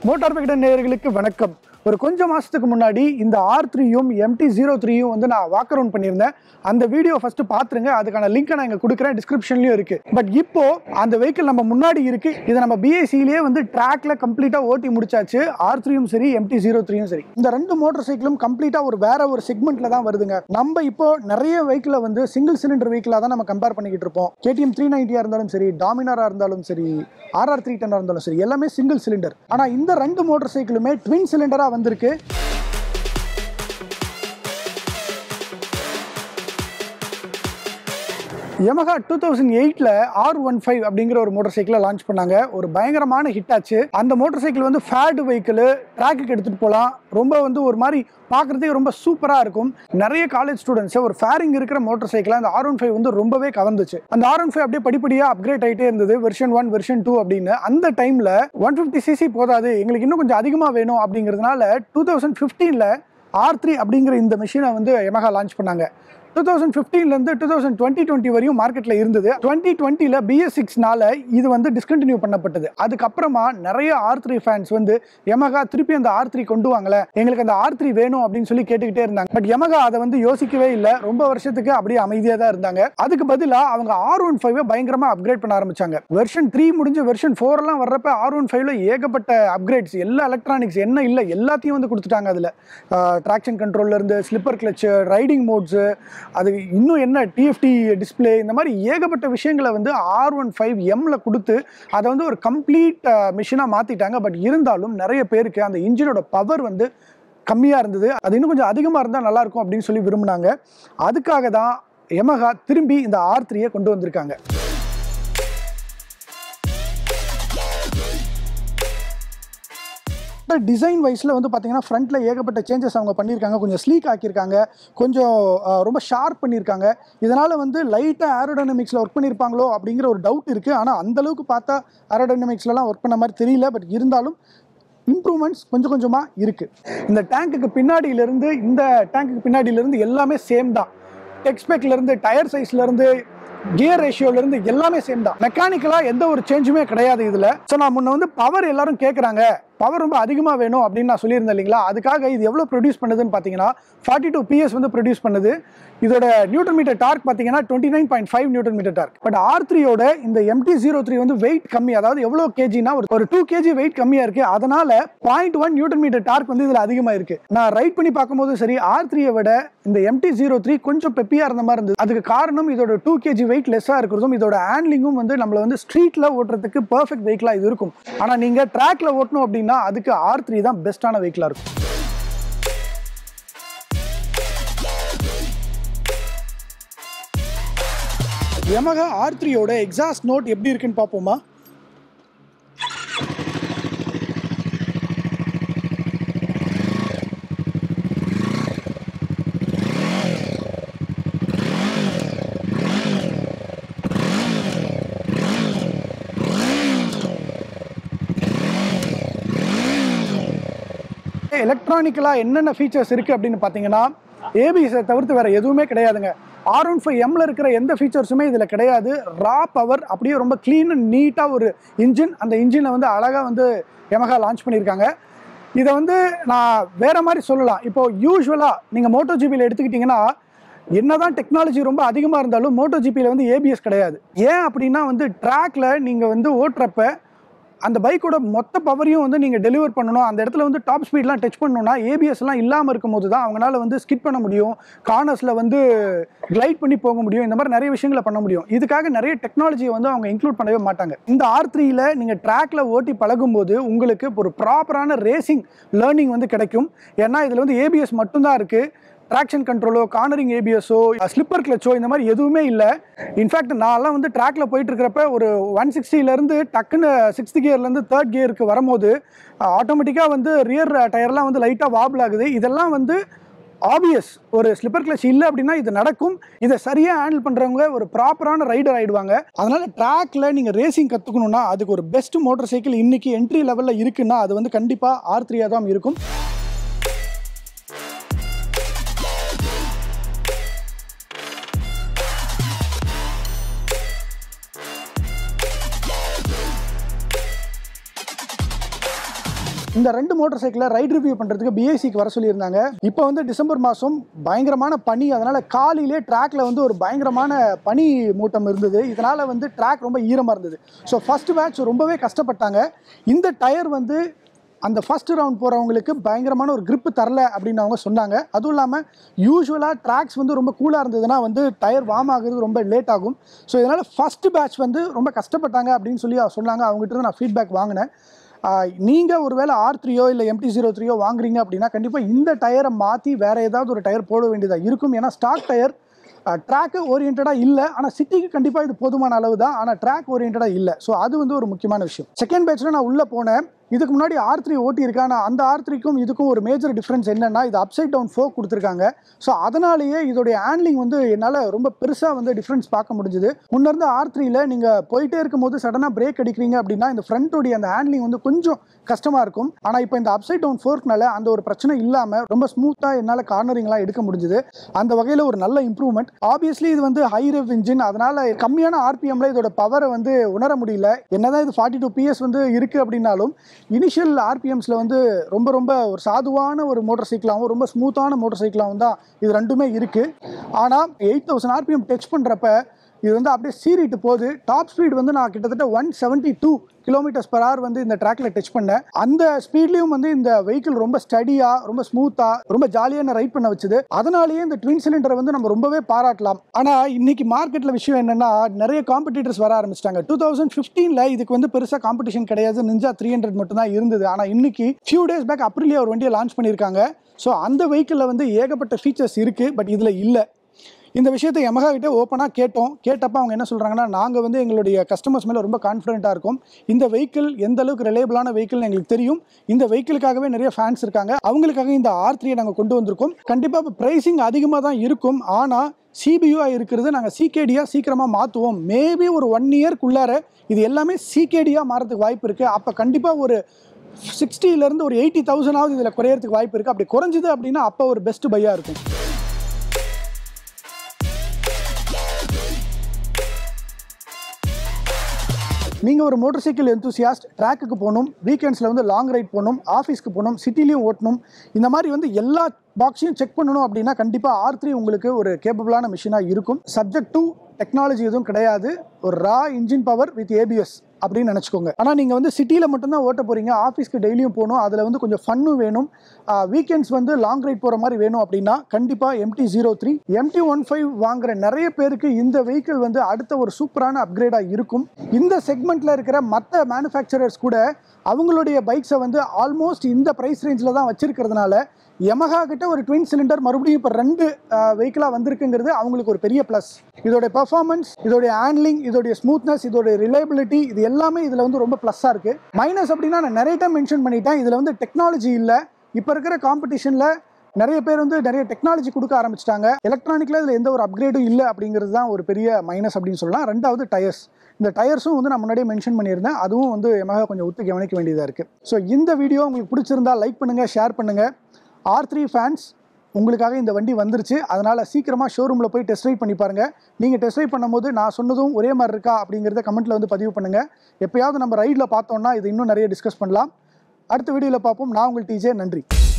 Motor Vikatan நேயர்களுக்கு வணக்கம். ஒரு கொஞ்சம் மாசத்துக்கு முன்னாடி இந்த R3யும் MT-03யும் வந்து நான் வாக் அரவுண்ட் பண்ணியிருந்தேன். அந்த வீடியோ ஃபர்ஸ்ட் பாத்துருங்க. அதுக்கான லிங்க் நான் இங்க கொடுக்குறேன், டிஸ்கிரிப்ஷன்லயும் இருக்கு. பட் இப்போ அந்த வெஹிக்கிள் நம்ம முன்னாடி இருக்கு. இதை நம்ம BICலயே வந்து ட்ராக்ல கம்ப்ளீட்டா ஓட்டி முடிச்சாச்சு. R3யும் சரி, MT-03யும் சரி. இந்த ரெண்டு மோட்டார் சைக்கிளும் கம்ப்ளீட்டா வேற ஒரு செக்மெண்ட்ல தான் வருதுங்க. நம்ம இப்போ நிறைய வெஹிக்கிளை வந்து சிங்கிள் சிலிண்டர் வெஹிக்கிளா தான் நம்ம கம்பேர் பண்ணிக்கிட்டு இருப்போம். KTM 390 இருந்தாலும் சரி, டாமினாரா இருந்தாலும் சரி, RR 310 இருந்தாலும் சரி, எல்லாமே சிங்கிள் சிலிண்டர். ஆனா இந்த ரெண்டு மோட்டார் சைக்கிளுமே ட்வின் சிலிண்டரா வந்திருக்கு. Yamaha 2008ல R15 அப்படிங்கிற ஒரு மோட்டார் சைக்கிளை லான்ச் பண்ணாங்க. ஒரு பயங்கரமான ஹிட் ஆச்சு. அந்த மோட்டார் சைக்கிள் வந்து ஃபேட் வெஹிக்கிள், ட்ராக்குக்கு எடுத்துட்டு போகலாம். ரொம்ப வந்து ஒரு மாதிரி பார்க்குறதுக்கு ரொம்ப சூப்பராக இருக்கும். நிறைய காலேஜ் ஸ்டூடெண்ட்ஸ் ஒரு ஃபேரிங் இருக்கிற மோட்டார் சைக்கிளை அந்த R15 வந்து ரொம்பவே கவர்ந்துச்சு. அந்த R15 அப்படியே படிப்படியாக அப்கிரேட் ஆகிட்டே இருந்தது. வெர்ஷன் 1, வெர்ஷன் 2 அப்படின்னு. அந்த டைமில் 150cc போதாது, எங்களுக்கு இன்னும் கொஞ்சம் அதிகமாக வேணும் அப்படிங்கிறதுனால 2015ல் R3 அப்படிங்கிற இந்த மிஷினை வந்து Yamaha லான்ச் பண்ணாங்க. 2015லேருந்து 2020 வரையும் மார்க்கெட்டில் இருந்தது. 2020ல் BS6னால இது வந்து டிஸ்கண்டினியூ பண்ணப்பட்டது. அதுக்கப்புறமா நிறைய R3 ஃபேன்ஸ் வந்து Yamaha திருப்பி அந்த R3 கொண்டு வாங்கல, எங்களுக்கு அந்த R3 வேணும் அப்படின்னு சொல்லி கேட்டுக்கிட்டே இருந்தாங்க. பட் Yamaha அதை வந்து யோசிக்கவே இல்லை. ரொம்ப வருஷத்துக்கு அப்படியே அமைதியாக தான் இருந்தாங்க. அதுக்கு பதிலாக அவங்க R15 பயங்கரமாக அப்கிரேட் பண்ண ஆரம்பிச்சாங்க. வெர்ஷன் 3 முடிஞ்சு வெர்ஷன் 4 வர்றப்ப R15ல ஏகப்பட்ட அப்கிரேட்ஸ், எல்லா எலக்ட்ரானிக்ஸ் என்ன இல்லை எல்லாத்தையும் வந்து கொடுத்துட்டாங்க. அதில் ட்ராக்ஷன் கண்ட்ரோல்ல இருந்து ஸ்லிப்பர் கிளட்ச், ரைடிங் மோட்ஸ், அது இன்னும் என்ன TFT டிஸ்பிளே, இந்த மாதிரி ஏகப்பட்ட விஷயங்களை வந்து R15Mல கொடுத்து அதை வந்து ஒரு கம்ப்ளீட் மிஷினாக மாற்றிட்டாங்க. பட் இருந்தாலும் நிறைய பேருக்கு அந்த இன்ஜினோட பவர் வந்து கம்மியாக இருந்தது. அது இன்னும் கொஞ்சம் அதிகமாக இருந்தால் நல்லாயிருக்கும் அப்படின்னு சொல்லி விரும்பினாங்க. அதுக்காக தான் Yamaha திரும்பி இந்த R3யை கொண்டு வந்திருக்காங்க. டிசைன் வைஸில் வந்து பார்த்தீங்கன்னா ஃப்ரண்ட்டில் ஏகப்பட்ட சேஞ்சஸ் அவங்க பண்ணியிருக்காங்க. கொஞ்சம் ஸ்லீக் ஆக்கியிருக்காங்க, கொஞ்சம் ரொம்ப ஷார்ப் பண்ணியிருக்காங்க. இதனால் வந்து லைட்டாக ஏரோடைனமிக்ஸில் ஒர்க் பண்ணியிருப்பாங்களோ அப்படிங்கிற ஒரு டவுட் இருக்குது. ஆனால் அந்தளவுக்கு பார்த்தா ஏரோடைனமிக்ஸ்லாம் ஒர்க் பண்ண மாதிரி தெரியல. பட் இருந்தாலும் இம்ப்ரூவ்மெண்ட்ஸ் கொஞ்சம் கொஞ்சமாக இருக்குது. இந்த டேங்க்குக்கு பின்னாடியிலேருந்து எல்லாமே சேம் தான். டெக்ஸ்பெக்லேருந்து, டயர் சைஸ்லேருந்து, கியர் ரேஷியோலேருந்து எல்லாமே சேம் தான். மெக்கானிக்கலாக எந்த ஒரு சேஞ்சுமே கிடையாது இதில். ஸோ நான் முன்ன வந்து பவர் எல்லாரும் கேட்குறாங்க, பவர் ரொம்ப அதிகமாக வேணும் அப்படின்னு நான் சொல்லியிருந்தேன் இல்லைங்களா. அதுக்காக இது எவ்வளோ ப்ரொடியூஸ் பண்ணுதுன்னு பார்த்தீங்கன்னா 42 PS வந்து ப்ரொடியூஸ் பண்ணுது. இதோட நியூட்டன் மீட்டர் டார்க் பார்த்தீங்கன்னா 29.5 நியூட்டன் மீட்டர் டார்க். பட் R3யோட இந்த MT-03 வந்து வெயிட் கம்மி, அதாவது எவ்வளோ கேஜினா ஒரு 2 kg வெயிட் கம்மியாக இருக்குது. அதனால 0.1 நியூட்டன் மீட்டர் டார்க் வந்து இதில் அதிகமாக இருக்குது. நான் ரைட் பண்ணி பார்க்கும்போது சரி, R3யை விட இந்த MT-03 கொஞ்சம் பெப்பியாக இருந்த மாதிரி இருந்தது. அதுக்கு காரணம் இதோட 2 kg வெயிட் லெஸ்ஸாக இருக்கிறதும், இதோட ஹேண்ட்லிங்கும் வந்து நம்மளை வந்து ஸ்ட்ரீட்டில் ஓட்டுறதுக்கு பர்ஃபெக்ட் வெஹிக்கிளாக இது இருக்கும். ஆனால் நீங்கள் ட்ராக்ல ஓட்டணும் அப்படின்னா அதுக்கு R3 தான் பெஸ்டான வெஹிக்கிளாக இருக்கும். Yamaha R3யோட எக்ஸாஸ்ட் நோட் எப்படி இருக்குன்னு பார்ப்போமா? எலக்ட்ரானிக்கலாக என்னென்ன ஃபீச்சர்ஸ் இருக்குது அப்படின்னு பார்த்தீங்கன்னா, ABS தவிர்த்து வேறு எதுவுமே கிடையாதுங்க. R15Mல இருக்கிற எந்த ஃபீச்சர்ஸுமே இதில் கிடையாது. ரா பவர், அப்படியே ரொம்ப க்ளீன் அண்ட் நீட்டாக ஒரு இன்ஜின். அந்த இன்ஜினை வந்து அழகாக வந்து Yamaha லான்ச் பண்ணியிருக்காங்க. இதை வந்து நான் வேறு மாதிரி சொல்லலாம். இப்போது யூஸ்வலாக நீங்கள் MotoGPயில் எடுத்துக்கிட்டிங்கன்னா, என்னதான் டெக்னாலஜி ரொம்ப அதிகமாக இருந்தாலும் MotoGPயில் வந்து ABS கிடையாது. ஏன் அப்படின்னா வந்து ட்ராக்ல நீங்கள் வந்து ஓட்டுறப்ப அந்த பைக்கோட மொத்த பவரையும் வந்து நீங்கள் டெலிவர் பண்ணணும். அந்த இடத்துல வந்து டாப் ஸ்பீட்லாம் டச் பண்ணணும்னா ABSலாம் இல்லாமல் இருக்கும் போது தான் அவங்களால வந்து ஸ்கிட் பண்ண முடியும், கார்னர்ஸில் வந்து கிளைட் பண்ணி போக முடியும், இந்த மாதிரி நிறைய விஷயங்களை பண்ண முடியும். இதுக்காக நிறைய டெக்னாலஜியை வந்து அவங்க இன்க்ளூட் பண்ணவே மாட்டாங்க. இந்த R3யில் நீங்கள் ட்ராக்ல ஓட்டி பழகும்போது உங்களுக்கு ஒரு ப்ராப்பரான ரேசிங் லேர்னிங் வந்து கிடைக்கும். ஏன்னா இதில் வந்து ABS மட்டும்தான் இருக்குது. ட்ராக்ஷன் கண்ட்ரோலோ, கார்னரிங் ABSஓ, ஸ்லிப்பர் கிளச்சோ இந்த மாதிரி எதுவுமே இல்லை. இன்ஃபேக்ட் நான்லாம் வந்து ட்ராக்ல போயிட்டு இருக்கிறப்ப ஒரு 160லேருந்து டக்குன்னு 6th கியர்லேருந்து 3rd கியருக்கு வரும்போது ஆட்டோமேட்டிக்காக வந்து ரியர் டயர்லாம் வந்து லைட்டாக வாபிள் ஆகுது. இதெல்லாம் வந்து ஆப்வியஸ். ஒரு ஸ்லிப்பர் கிளச் இல்லை அப்படின்னா இது நடக்கும். இதை சரியாக ஹேண்டில் பண்ணுறவங்க ஒரு ப்ராப்பரான ரைடர் ஆகிடுவாங்க. அதனால் ட்ராக்ல நீங்கள் ரேசிங் கற்றுக்கணுன்னா அதுக்கு ஒரு பெஸ்ட் மோட்டார் சைக்கிள் இன்றைக்கி என்ட்ரி லெவலில் இருக்குன்னா அது வந்து கண்டிப்பாக R3 தான் இருக்கும். இந்த 2 மோட்டார் சைக்கிளை ரைட் ரிவ்யூ பண்ணுறதுக்கு பிஐசிக்கு வர சொல்லியிருந்தாங்க. இப்போ வந்து டிசம்பர் மாதம் பயங்கரமான பனி, அதனால் காலையிலே ட்ராக்ல வந்து ஒரு பயங்கரமான பனி மூட்டம் இருந்தது. இதனால் வந்து ட்ராக் ரொம்ப ஈரமாக இருந்தது. ஸோ ஃபர்ஸ்ட் பேட்ச் ரொம்பவே கஷ்டப்பட்டாங்க. இந்த டயர் வந்து அந்த ஃபர்ஸ்ட் ரவுண்ட் போகிறவங்களுக்கு பயங்கரமான ஒரு grip தரல அப்படின்னு அவங்க சொன்னாங்க. அதுவும் இல்லாமல் யூஸ்வலாக ட்ராக்ஸ் வந்து ரொம்ப கூலாக இருந்ததுன்னா வந்து டயர் வார்ம் ஆகுறது ரொம்ப லேட் ஆகும். ஸோ இதனால் ஃபர்ஸ்ட் பேட்ச் வந்து ரொம்ப கஷ்டப்பட்டாங்க அப்படின்னு சொல்லி சொன்னாங்க. அவங்ககிட்ட நான் ஃபீட்பேக் வாங்கினேன். நீங்கள் ஒருவேளை R3 இல்லை MT-03 வாங்குறீங்க அப்படின்னா கண்டிப்பாக இந்த டயரை மாற்றி வேறு ஏதாவது ஒரு டயர் போட வேண்டியதாக இருக்கும். ஏன்னா ஸ்டாக் டயர் ட்ராக்கு ஓரியன்டாக இல்லை, ஆனால் சிட்டிக்கு கண்டிப்பாக இது போதுமான அளவு தான், ஆனால் ட்ராக் ஓரியன்டாக இல்லை. ஸோ அது வந்து ஒரு முக்கியமான விஷயம். செகண்ட் பேட்சில் நான் உள்ளே போனேன். இதுக்கு முன்னாடி R3 ஓட்டி இருக்கேன். ஆனால் அந்த R3க்கும் இதுக்கும் ஒரு மேஜர் டிஃப்ரென்ஸ் என்னென்னா இது அப்சைட் டவுன் ஃபோக் கொடுத்துருக்காங்க. ஸோ அதனாலேயே இதோடைய ஹேண்ட்லிங் வந்து என்னால் ரொம்ப பெருசாக வந்து டிஃப்ரென்ஸ் பார்க்க முடிஞ்சுது. முன்னேருந்து R3யில் நீங்கள் போயிட்டே இருக்கும்போது சடனாக பிரேக் அடிக்கிறீங்க அப்படின்னா இந்த ஃப்ரண்ட்டோடைய அந்த ஹேண்ட்லிங் வந்து கொஞ்சம் கஷ்டமாக இருக்கும். ஆனால் இப்போ இந்த அப்சைட் டவுன் ஃபோர்க்னால அந்த ஒரு பிரச்சனை இல்லாமல் ரொம்ப ஸ்மூத்தாக என்னால் கார்னரிங்லாம் எடுக்க முடிஞ்சுது. அந்த வகையில் ஒரு நல்ல இம்ப்ரூவ்மெண்ட். ஆப்வியஸ்லி இது வந்து ஹை ரெவ் இன்ஜின், அதனால் கம்மியான RPMல இதோட பவரை வந்து உணர முடியல. என்னதான் இது 42 PS வந்து இருக்குது அப்படின்னாலும் இனிஷியல் RPMஸில் வந்து ரொம்ப ஒரு சாதுவான ஒரு மோட்டார் சைக்கிளாகவும் ரொம்ப ஸ்மூத்தான மோட்டார் சைக்கிளாகவும் தான் இது ரெண்டுமே இருக்குது. ஆனால் 8000 RPM டச் பண்ணுறப்ப இது வந்து அப்படியே சீறிட்டு போகுது. டாப் ஸ்பீட் வந்து நான் கிட்டத்தட்ட 172 km/h வந்து இந்த ட்ராக்ல டச் பண்ணேன். அந்த ஸ்பீட்லையும் வந்து இந்த வெஹிக்கிள் ரொம்ப ஸ்டடியாக ரொம்ப ஸ்மூத்தாக ரொம்ப ஜாலியாக ரைட் பண்ண வச்சுது. அதனாலேயே இந்த ட்வின் சிலிண்டரை வந்து நம்ம ரொம்பவே பாராட்டலாம். ஆனால் இன்னைக்கு மார்க்கெட்டில் விஷயம் என்னன்னா நிறைய காம்படிட்டர்ஸ் வர ஆரம்பிச்சிட்டாங்க. 2015ல் இதுக்கு வந்து பெருசாக காம்படிஷன் கிடையாது, நிஞ்சா 300 மட்டும் தான் இருந்தது. ஆனால் இன்னைக்கு ஃபியூ டேஸ் பேக் அப்ரிலே ஒரு வண்டியை லான்ச் பண்ணியிருக்காங்க. ஸோ அந்த வெஹிக்கிளில் வந்து ஏகப்பட்ட ஃபீச்சர்ஸ் இருக்குது, பட் இதில் இல்லை. இந்த விஷயத்தை யமஹா கிட்டே ஓப்பனாக கேட்டப்போ அவங்க என்ன சொல்கிறாங்கன்னா, நாங்கள் வந்து எங்களுடைய கஸ்டமர்ஸ் மேலே ரொம்ப கான்ஃபிடென்ட்டாக இருக்கும். இந்த வெஹிக்கிள் எந்த அளவுக்கு ரிலேபிளான வெஹிக்கிள்னு எங்களுக்கு தெரியும். இந்த வெஹிக்கிளுக்காகவே நிறைய ஃபேன்ஸ் இருக்காங்க, அவங்களுக்காக இந்த R3 நாங்கள் கொண்டு வந்திருக்கோம். கண்டிப்பாக இப்போ ப்ரைஸிங் அதிகமாக தான் இருக்கும், ஆனால் CBU இருக்கிறது நாங்கள் CKD சீக்கிரமாக மாற்றுவோம். மேபி ஒரு 1 இயர்க்குள்ளார இது எல்லாமே CKD மாறதுக்கு வாய்ப்பு இருக்குது. அப்போ கண்டிப்பாக ஒரு 60,000 ஒரு 80,000 இதில் குறையறதுக்கு வாய்ப்பு இருக்குது. அப்படி குறைஞ்சிது அப்படின்னா அப்போ ஒரு பெஸ்ட் பையாக இருக்கும். நீங்கள் ஒரு மோட்டார் சைக்கிள் எந்தூசியாஸ்ட், ட்ராக்குக்கு போகணும், வீக்கெண்ட்ஸில் வந்து லாங் ரைட் போகணும், ஆஃபீஸ்க்கு போகணும், சிட்டிலையும் ஓட்டணும், இந்த மாதிரி வந்து எல்லா பாக்ஸையும் செக் பண்ணணும் அப்படின்னா கண்டிப்பாக R3 உங்களுக்கு ஒரு கேப்பபிளான மிஷினாக இருக்கும். சப்ஜெக்ட் டு டெக்னாலஜி எதுவும் கிடையாது, ஒரு raw engine power with ABS அப்படின்னு நினச்சிக்கோங்க. ஆனால் நீங்கள் வந்து சிட்டியில் மட்டும்தான் ஓட்ட போகிறீங்க, ஆஃபீஸ்க்கு டெய்லியும் போகணும், அதில் வந்து கொஞ்சம் ஃபன்னும் வேணும், வீக்கெண்ட்ஸ் வந்து லாங் ரைட் போகிற மாதிரி வேணும் அப்படின்னா கண்டிப்பாக MT-03 MT-15 வாங்குகிற நிறைய பேருக்கு இந்த வெஹிக்கிள் வந்து அடுத்த ஒரு சூப்பரான அப்கிரேடாக இருக்கும். இந்த செக்மெண்ட்டில் இருக்கிற மற்ற மேனுஃபேக்சரர்ஸ் கூட அவங்களுடைய பைக்ஸை வந்து ஆல்மோஸ்ட் இந்த ப்ரைஸ் ரேஞ்சில் தான் வச்சிருக்கிறதுனால யமஹா கிட்ட ஒரு ட்வின் சிலிண்டர் மறுபடியும் இப்போ 2 வெஹிக்கிளாக வந்திருக்குங்கிறது அவங்களுக்கு ஒரு பெரிய ப்ளஸ். இதோடைய பெர்ஃபார்மன்ஸ், இதோடைய ஹேண்ட்லிங், இதோடைய ஸ்மூத்னஸ், இதோடைய ரிலையபிலிட்டி, இது எல்லாமே இதில் வந்து ரொம்ப ப்ளஸ்ஸாக இருக்குது. மைனஸ் அப்படின்னா நான் நிறைய டைம் மென்ஷன் பண்ணிட்டேன், இதில் வந்து டெக்னாலஜி இல்லை. இப்போ இருக்கிற காம்படிஷனில் நிறைய பேர் வந்து நிறைய டெக்னாலஜி கொடுக்க ஆரம்பிச்சிட்டாங்க, எலக்ட்ரானிக்கில் இதில் எந்த ஒரு அப்கிரேடும் இல்லை அப்படிங்கிறது தான் ஒரு பெரிய மைனஸ் அப்படின்னு சொல்லலாம். ரெண்டாவது டயர்ஸ். இந்த டயர்ஸும் வந்து நான் முன்னாடியே மென்ஷன் பண்ணியிருந்தேன், அதுவும் வந்து யமஹா கொஞ்சம் ஒத்து கவனிக்க வேண்டியதாக இருக்குது. ஸோ இந்த வீடியோ உங்களுக்கு பிடிச்சிருந்தா லைக் பண்ணுங்கள், ஷேர் பண்ணுங்கள். R3 ஃபேன்ஸ் உங்களுக்காக இந்த வண்டி வந்துருச்சு, அதனால் சீக்கிரமாக ஷோரூமில் போய் டெஸ்ட் ரைட் பண்ணி பாருங்கள். நீங்கள் டெஸ்ட் ரைட் பண்ணும்போது நான் சொன்னதும் ஒரே மாதிரி இருக்கா அப்படிங்கிறத கமெண்ட்டில் வந்து பதிவு பண்ணுங்கள். எப்போயாவது நம்ம ரைடில் பார்த்தோன்னா இது இன்னும் நிறைய டிஸ்கஸ் பண்ணலாம். அடுத்த வீடியோவில் பார்ப்போம். நான் உங்கள் TJ. நன்றி.